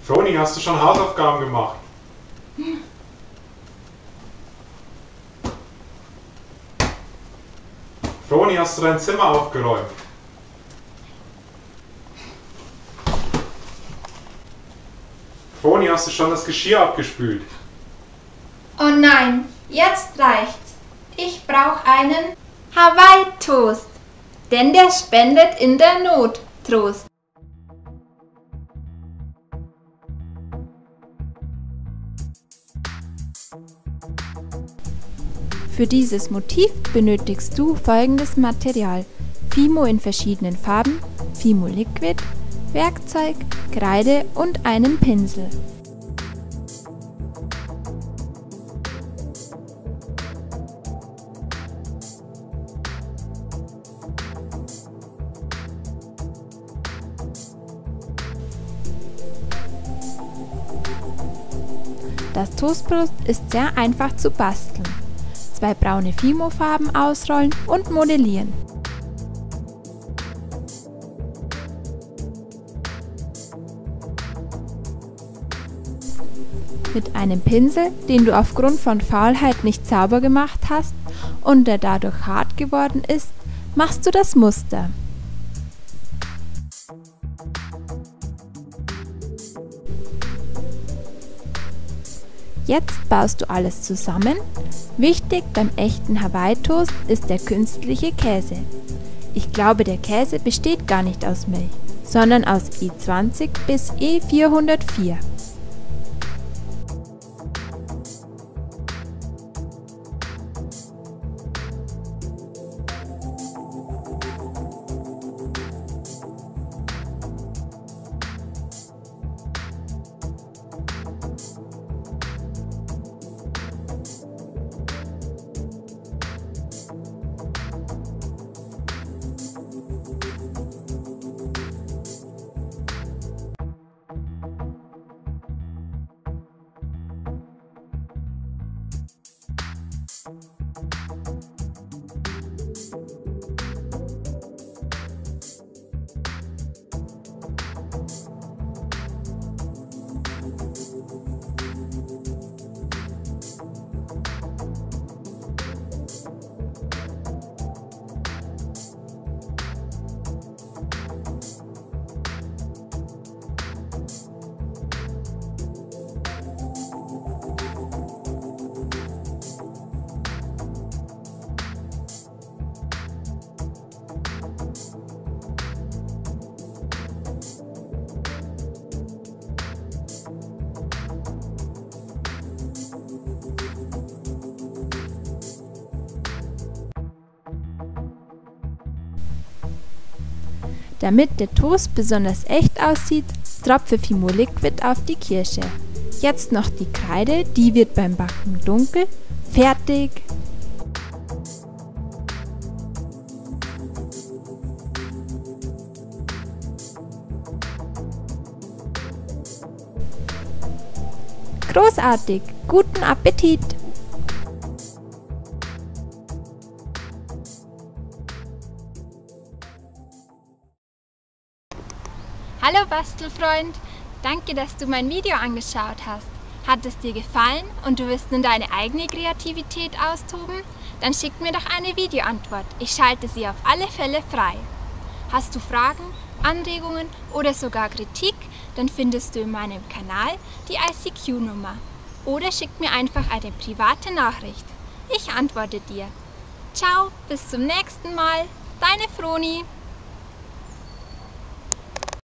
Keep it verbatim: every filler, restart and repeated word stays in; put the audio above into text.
Froni, hast du schon Hausaufgaben gemacht? Hm. Froni, hast du dein Zimmer aufgeräumt? Froni, hast du schon das Geschirr abgespült? Oh nein, jetzt reicht's. Ich brauche einen Hawaii-Toast, denn der spendet in der Not Trost. Für dieses Motiv benötigst du folgendes Material: Fimo in verschiedenen Farben, Fimo Liquid, Werkzeug, Kreide und einen Pinsel. Das Toastbrot ist sehr einfach zu basteln. Zwei braune Fimo-Farben ausrollen und modellieren. Mit einem Pinsel, den du aufgrund von Faulheit nicht sauber gemacht hast und der dadurch hart geworden ist, machst du das Muster. Jetzt baust du alles zusammen. Wichtig beim echten Hawaii-Toast ist der künstliche Käse. Ich glaube, der Käse besteht gar nicht aus Milch, sondern aus E zwanzig bis E vierhundertvier. Damit der Toast besonders echt aussieht, tropfe Fimo Liquid auf die Kirsche. Jetzt noch die Kreide, die wird beim Backen dunkel. Fertig! Großartig! Guten Appetit! Hallo Bastelfreund, danke, dass du mein Video angeschaut hast. Hat es dir gefallen und du willst nun deine eigene Kreativität austoben? Dann schick mir doch eine Videoantwort, ich schalte sie auf alle Fälle frei. Hast du Fragen, Anregungen oder sogar Kritik, dann findest du in meinem Kanal die I C Q-Nummer. Oder schick mir einfach eine private Nachricht. Ich antworte dir. Ciao, bis zum nächsten Mal, deine Froni.